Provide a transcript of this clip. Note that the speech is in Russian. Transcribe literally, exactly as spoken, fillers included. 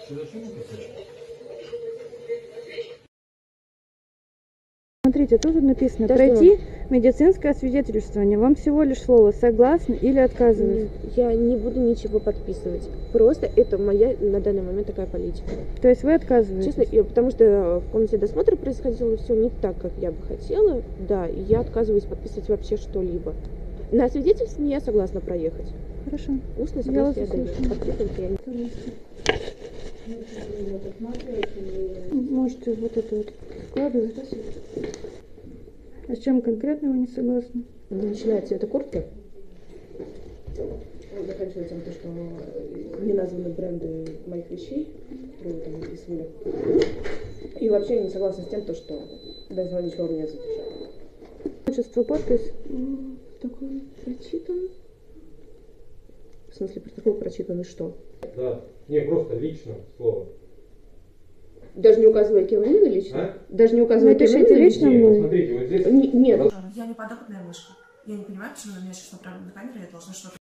Смотрите, тут написано Да пройти что? медицинское освидетельствование. Вам всего лишь слово согласны или отказываетесь? Я не буду ничего подписывать. Просто это моя на данный момент такая политика. То есть вы отказываетесь? Честно, я, потому что в комнате досмотра происходило все не так, как я бы хотела. Да, и я отказываюсь подписывать вообще что-либо. На свидетельстве я согласна проехать. Хорошо. Устно Я вас согласие я даю. услышала. Открытым я не... Можете вот это вот складывать. А с чем конкретно вы не согласны? Начинается эта куртка. Заканчивается тем, что не названы бренды моих вещей, которые там написали. И вообще я не согласна с тем, что без ничего меня задержали. Отчество, подпись. Такой прочитан. В смысле, протокол прочитан и что? Да. Не, просто лично слово. Даже не указывая, кем именно лично? А? Даже не указывая, кем Напишите именно лично. Нет, мной. посмотрите, вот здесь... Не- Нет. Я не подопытная мышка. Я не понимаю, почему на меня сейчас направлена камера, я должна что-то